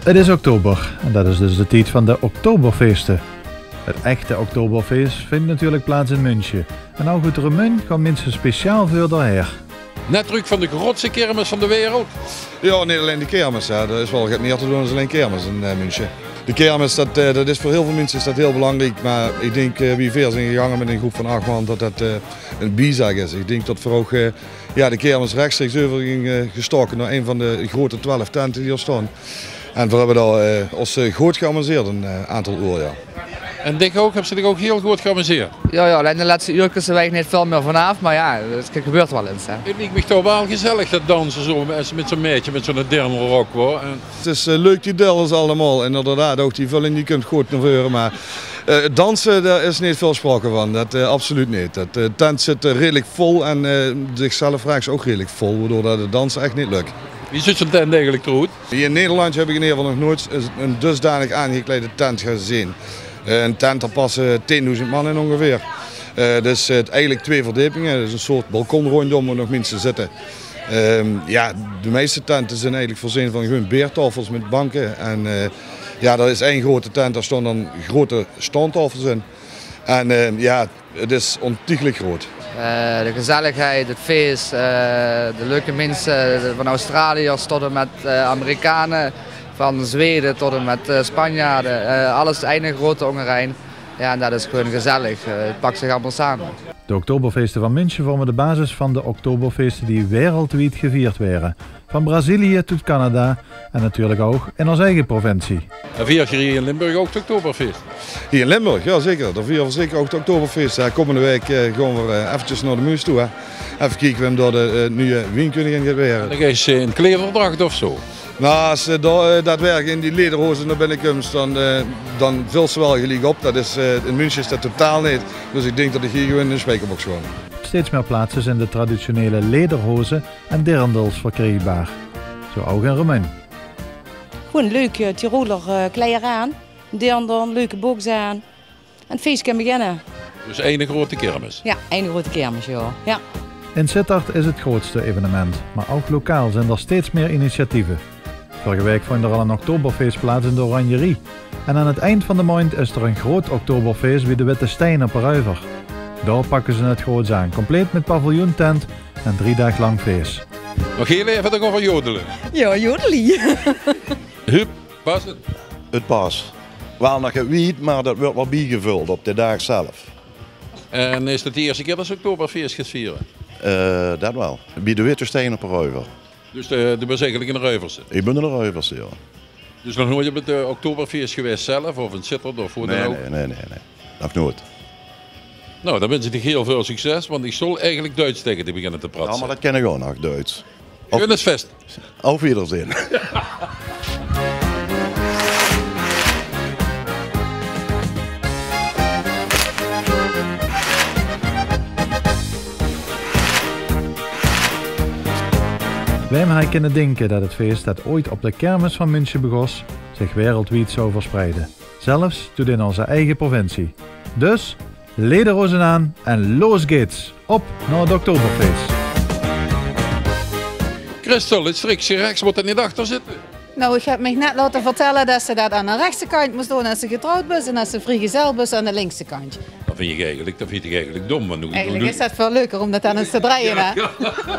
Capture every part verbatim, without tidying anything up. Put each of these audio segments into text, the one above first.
Het is oktober en dat is dus de tijd van de Oktoberfeesten. Het echte Oktoberfeest vindt natuurlijk plaats in München. En nou goed Remun gaan mensen speciaal voor daarheen. Net terug van de grootste kermis van de wereld. Ja, niet alleen de kermis. Hè. Dat is wel gaat meer te doen dan alleen kermis in uh, München. De kermis, dat, uh, dat is voor heel veel mensen is dat heel belangrijk. Maar ik denk uh, wie veel zijn gegaan met een groep van acht man dat dat uh, een bizag is. Ik denk dat voor ook uh, ja, de kermis rechtstreeks over ging uh, gestoken naar een van de grote twaalf tenten die er staan. En we hebben daar uh, ons uh, goed geamuseerd een uh, aantal uur. Ja. En Dick ook, heb ze zich ook heel goed geamuseerd? Ja, ja, in de laatste uur zijn wij niet veel meer vanaf, maar ja, het gebeurt wel eens. Hè. Het lijkt me toch wel gezellig dat dansen zo, met zo'n meisje met zo'n dirndlrok. En... Het is uh, leuk die dellers allemaal en inderdaad ook die vulling die kunt goed naar voren, maar uh, dansen daar is niet veel sprake van, dat uh, absoluut niet. De uh, tent zit uh, redelijk vol en uh, zichzelf raakt ook redelijk vol, waardoor dat de dansen echt niet lukt. Wie zit zo'n tent eigenlijk trouwens? Hier in Nederland heb ik in ieder geval nog nooit een dusdanig aangeklede tent gezien. Een tent, daar passen tienduizend man in ongeveer. Uh, dus uh, eigenlijk twee verdiepingen, dus een soort balkon rondom waar nog mensen zitten. Uh, ja, de meeste tenten zijn eigenlijk voorzien van gewoon beertafels met banken. En uh, ja, dat is één grote tent, daar staan dan grote standtafels in. En uh, ja, het is ontiegelijk groot. Uh, de gezelligheid, het feest, uh, de leuke mensen van Australiërs tot en met uh, Amerikanen. Van Zweden tot en met uh, Spanjaarden, uh, alles een grote ongerijn. Ja, en dat is gewoon gezellig, uh, het pakt zich allemaal samen. De Oktoberfeesten van München vormen de basis van de Oktoberfeesten die wereldwijd gevierd werden. Van Brazilië tot Canada en natuurlijk ook in onze eigen provincie. En vier je hier in Limburg ook het Oktoberfeest? Hier in Limburg, ja zeker. Daar vieren we zeker ook het Oktoberfeest. Ja, komende week uh, gaan we uh, eventjes naar de Muus toe. Hè. Even kijken wie hem door de uh, nieuwe wienkoningin gaat weer. Dan ga je in klederdracht of zo? Nou, als ze uh, daadwerkelijk in die lederhozen naar binnen komt, dan, uh, dan vult ze wel gelijk op. Dat is, uh, in München is dat totaal niet. Dus ik denk dat ik hier gewoon in een spijkerbox gewoon. Steeds meer plaatsen zijn de traditionele lederhozen en dirndls verkrijgbaar. Zo ook in Remun. Gewoon een leuke Tiroler uh, kleren aan, dirndl, leuke box aan. En het feest kan beginnen. Dus één grote kermis? Ja, één grote kermis, ja. ja. In Sittard is het grootste evenement, maar ook lokaal zijn er steeds meer initiatieven. Vorige week vond er al een Oktoberfeest plaats in de Oranjerie. En aan het eind van de maand is er een groot Oktoberfeest bij de Witte Steen op Ruiver. Daar pakken ze het groots aan, compleet met paviljoentent en drie dagen lang feest. Nog heel even dan over jodelen. Ja, jodelie. Hup, pas het. Het pas. Wel nog gewiet, maar dat wordt wel bijgevuld op de dag zelf. En is het de eerste keer dat ze Oktoberfeest gaat vieren? Uh, dat wel. Bij de Witte Steen op Ruiver. Dus de, de was eigenlijk in de Ruivers? Ik ben in de Ruivers, ja. Dus nog nooit op het uh, Oktoberfeest geweest zelf, of in Sittard of hoe nee, dan ook? Nee, nee, nee, nee. Nog nooit. Nou, dan wens ik heel veel succes, want ik zal eigenlijk Duits tegen te beginnen te praten. Ja, maar dat ken ik ook nog, Duits. Gunnesfest. Auf Wiedersehen. Wij hebben kunnen denken dat het feest dat ooit op de kermis van München begon, zich wereldwijd zou verspreiden. Zelfs tot in onze eigen provincie. Dus, lederhozen aan en los geht's. Op naar het Oktoberfeest. Christel, het strikje rechts moet er niet achter zitten. Nou, ik heb me net laten vertellen dat ze dat aan de rechtse kant moest doen als ze getrouwd was en als ze vrijgezel was aan de linkse kant. Dat vind ik eigenlijk, dat vind ik eigenlijk dom. Maar nu, eigenlijk nu, is dat veel leuker om dat dan eens te draaien. Hè? Ja.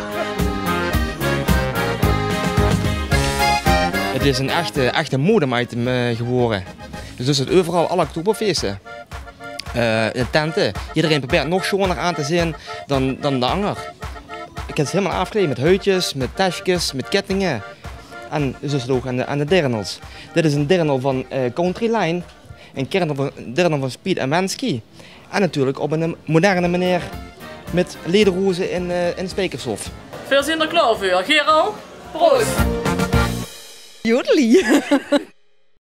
Het is een echte, echte modem-item uh, geworden. Dus is het overal alle Oktoberfeesten. Uh, de tenten. Iedereen probeert nog schoner aan te zien dan, dan de ander. Ik heb het helemaal afgekleed met huidjes, met tasjes, met kettingen. En zo is het ook aan de, aan de dirndls. Dit is een dirndl van uh, Country Line, een dirndl van Speed en Mansky. En natuurlijk op een moderne manier met lederhozen in, uh, in spijkersstof. Veel zin er klaar voor, Gerald. Proost! Jodelie.